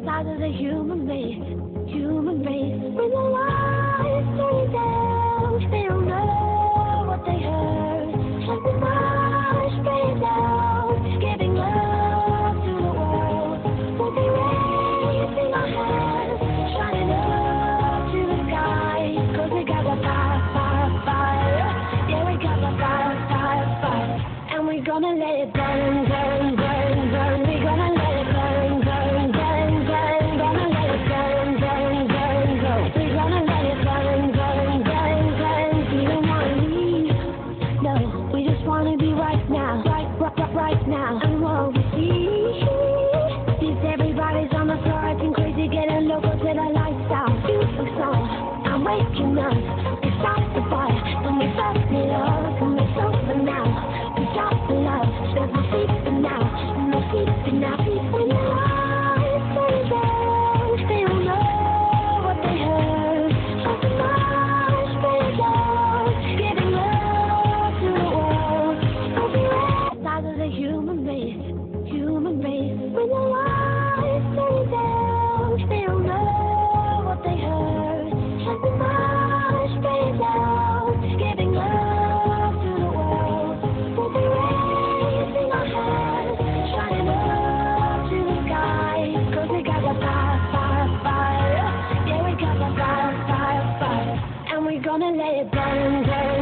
Side of the human race, human race. When the lights turn down, they don't know what they heard. Like the march spraying down, giving love to the world. We'll be raising our hands, shining up to the sky. 'Cause we got the fire, fire, fire. Yeah, we got the fire, fire, fire. And we're gonna let it burn, burn, burn, burn. We're gonna let it burn, burn, burn, burn. Gonna let it burn, burn, burn, burn. We're gonna let it burn, burn, burn, burn. We don't wanna leave, no. We just wanna be right now, right now. And what we see is everybody's on the floor acting crazy, getting local to the lifestyle. Beautiful song, I'm waking up. We start the fire, and we start it up, and it's over now. We got the love, there's no sleeping now, no sleeping now. When the lights turn down, they don't know what they heard. Like the march spraying down, giving love to the world. We'll be right side of the human race, human race. When the lights turn down, they don't know what they heard. Like the march spraying down, giving love to the world. We'll be raising our hands, shining up to the sky. 'Cause we got the fire, fire, fire. Yeah, we got the fire, fire, fire. And we're gonna let it burn, burn.